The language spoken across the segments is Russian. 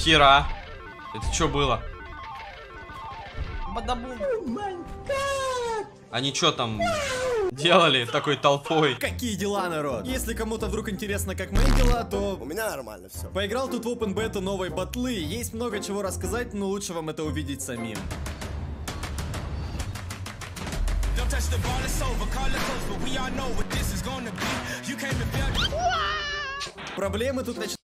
Хера. Это что было? Бадабум. Они что там делали такой толпой? Какие дела, народ? Если кому-то вдруг интересно, как мои дела, то... У меня нормально все. Поиграл тут в Open Beta новой батлы. Есть много чего рассказать, но лучше вам это увидеть самим. Проблемы тут начинаются.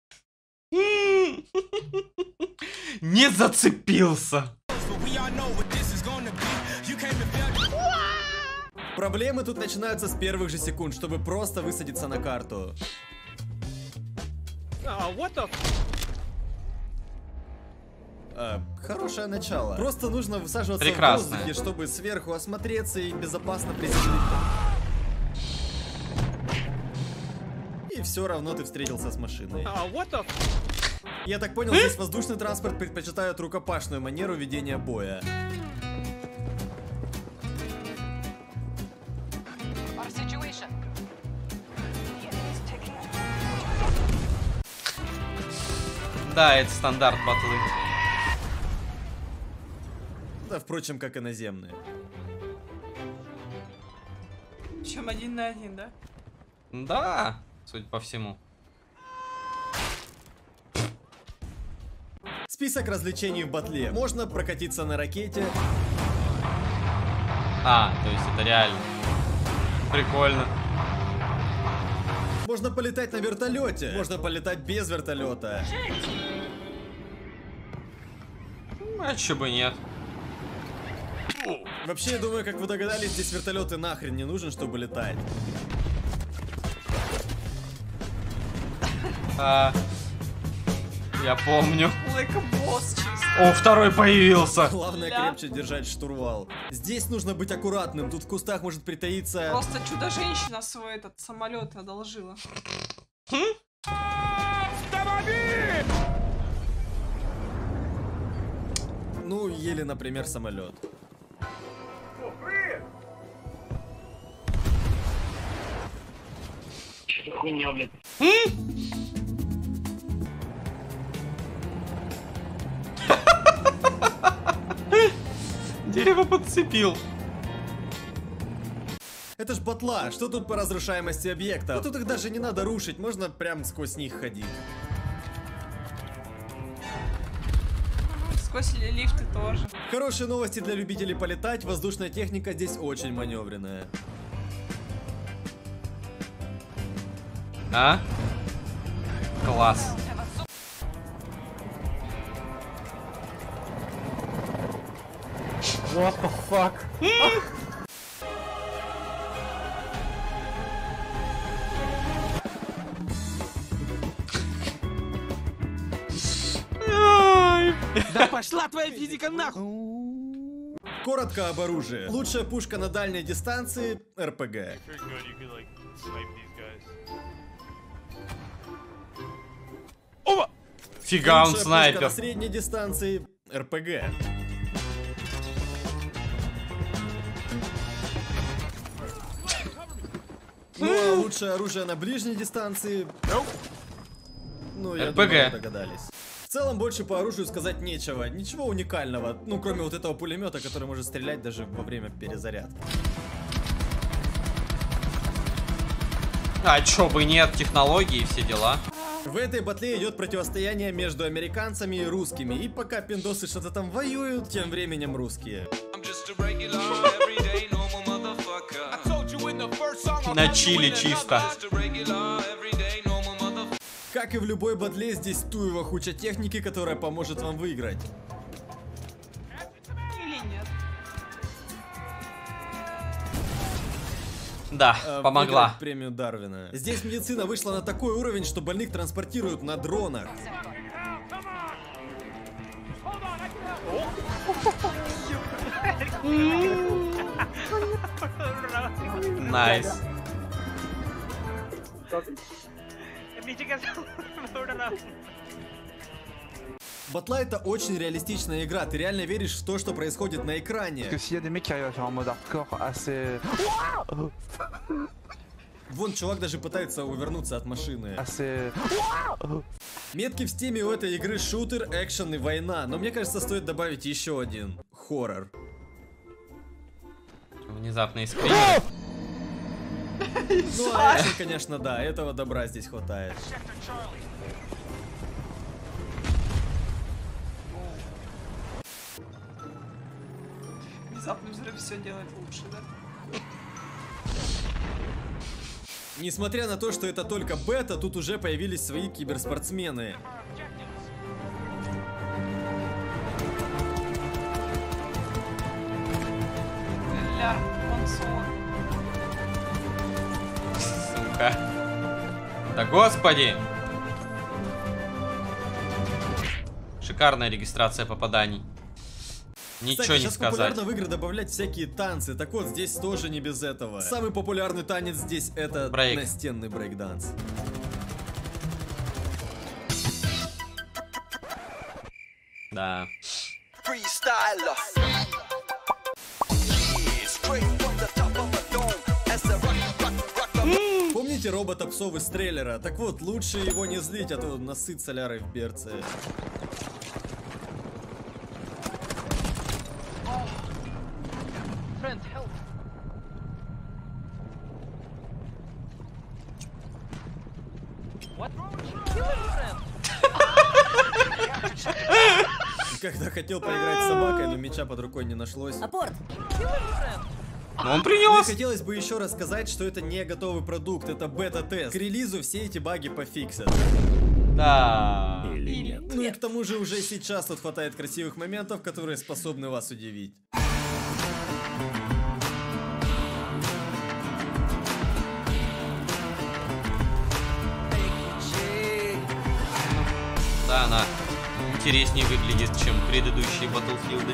Не зацепился. Проблемы тут начинаются с первых же секунд, чтобы просто высадиться на карту. Хорошее начало. Просто нужно высаживаться в воздухе, чтобы сверху осмотреться и безопасно приземлиться. И все равно ты встретился с машиной. Я так понял, здесь воздушный транспорт предпочитают рукопашную манеру ведения боя. Да, это стандарт батлы. Да, впрочем, как и наземные. Чем 1 на 1, да? Да, судя по всему. Список развлечений в батле. Можно прокатиться на ракете. А, то есть это реально. Прикольно. Можно полетать на вертолете. Можно полетать без вертолета. А чё бы нет. Вообще, я думаю, как вы догадались, здесь вертолеты нахрен не нужен, чтобы летать. Я помню. Like a boss, чисто. О, второй появился. Главное крепче держать штурвал. Здесь нужно быть аккуратным. Тут в кустах может притаиться... Просто чудо-женщина свой этот самолет одолжила. Ну, или, например, самолет. Что хуйня, блядь? Дерево подцепил. Это ж батла, что тут по разрушаемости объектов? Тут их даже не надо рушить, можно прям сквозь них ходить. Сквозь лифты тоже. Хорошие новости для любителей полетать, воздушная техника здесь очень маневренная. А? Класс. What the fuck? Да пошла твоя физика нахуй! Коротко об оружии. Лучшая пушка на дальней дистанции — РПГ. Фига, он Лучшая снайпер. пушка на средней дистанции — РПГ. Ну, а лучшее оружие на ближней дистанции... Ну, я думаю, вы догадались. В целом, больше по оружию сказать нечего. Ничего уникального. Ну, кроме вот этого пулемета, который может стрелять даже во время перезарядки. А чё бы нет, технологии и все дела. В этой батле идет противостояние между американцами и русскими. И пока пиндосы что-то там воюют, тем временем русские. На чили чисто. Как и в любой батле, здесь туева куча техники, которая поможет вам выиграть. Или нет. Да, помогла. Выиграть премию Дарвина. Здесь медицина вышла на такой уровень, что больных транспортируют на дронах. Найс. Батла — это очень реалистичная игра, ты реально веришь в то, что происходит на экране. Вон чувак даже пытается увернуться от машины. Метки в стиме у этой игры шутер, экшен и война. Но мне кажется, стоит добавить еще один. Хоррор. Внезапно скримеры. Ну, а экшен, конечно, да. Этого добра здесь хватает. Внезапный взрыв все делает лучше, да? Несмотря на то, что это только бета, тут уже появились свои киберспортсмены. Ля, Мансур. Сука. Да господи! Шикарная регистрация попаданий. Ничего Кстати, не сейчас сказать. популярно в игры добавлять всякие танцы. Так вот, здесь тоже не без этого. Самый популярный танец здесь это Брейк. настенный брейк-данс. Да. Помните робота-псов из трейлера? Так вот, лучше его не злить, а то насыт солярой в берце. Когда хотел поиграть с собакой, но мяча под рукой не нашлось. Апорт! Но он Мне принес. хотелось бы еще раз сказать, что это не готовый продукт, это бета-тест. К релизу все эти баги пофиксят. Да. Или нет. Ну и к тому же уже сейчас тут хватает красивых моментов, которые способны вас удивить. Да, она интереснее выглядит, чем предыдущие Battlefield.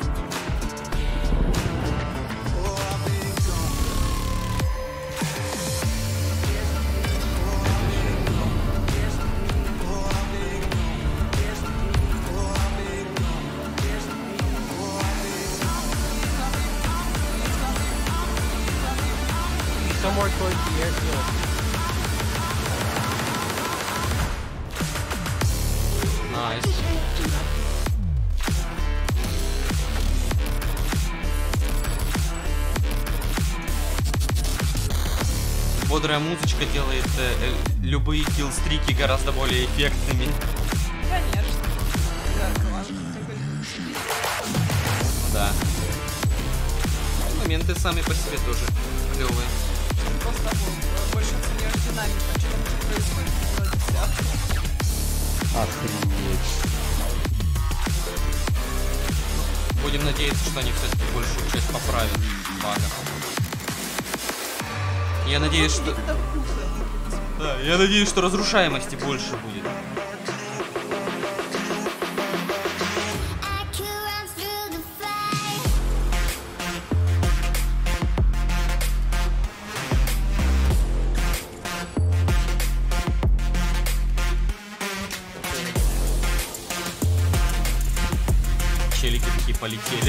Somewhere towards the airfield. Найс. Бодрая музычка делает любые киллстрики гораздо более эффектными. Конечно. Да, важно. Да. Моменты сами по себе тоже клевые. Просто больше ценишь динамика, что там происходит в деле. Охренеть. Будем надеяться, что они все-таки большую часть поправят багов. Я надеюсь, что... Да, я надеюсь, что разрушаемости больше будет. Челики такие полетели.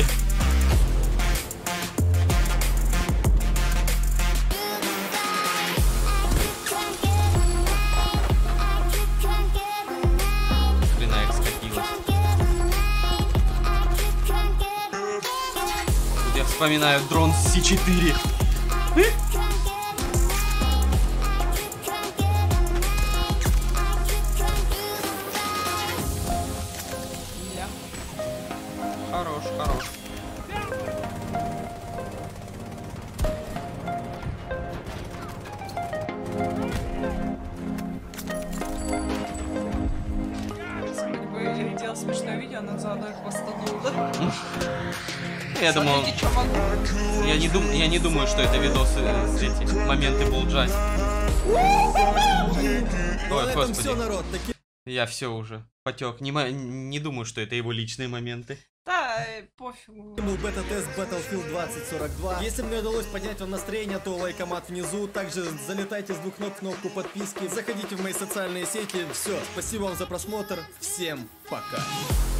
Хрена их скопилось. Тут я вспоминаю дрон С4. Ля. Хорош, хорош. Если бы я делал смешное видео, она заодно их восстановила, да? Я думал, Смотрите, что могу. я не думаю, что это видосы, эти моменты булджать. Ну а Ой, на этом господи. все, народ. Такие Я все уже потек. Не думаю, что это его личные моменты. Да, пофигу. был бета-тест Battlefield 2042. Если мне удалось поднять вам настроение, то лайкомат внизу. Также залетайте с двух ног в кнопку подписки. Заходите в мои социальные сети. Все, спасибо вам за просмотр. Всем пока.